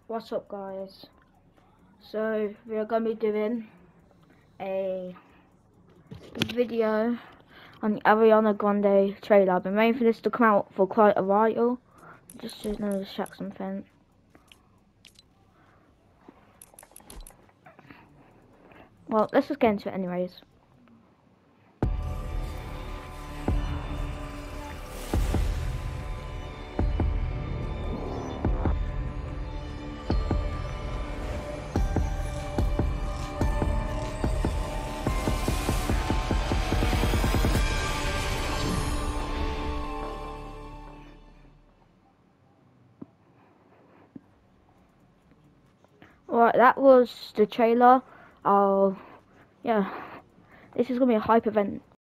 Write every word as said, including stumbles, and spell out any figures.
What's up, guys? So we're gonna be doing a video on the Ariana Grande trailer. I've been waiting for this to come out for quite a while. Just to know to check something. Well, let's just get into it anyways. Alright, that was the trailer. Oh, yeah. This is gonna be a hype event.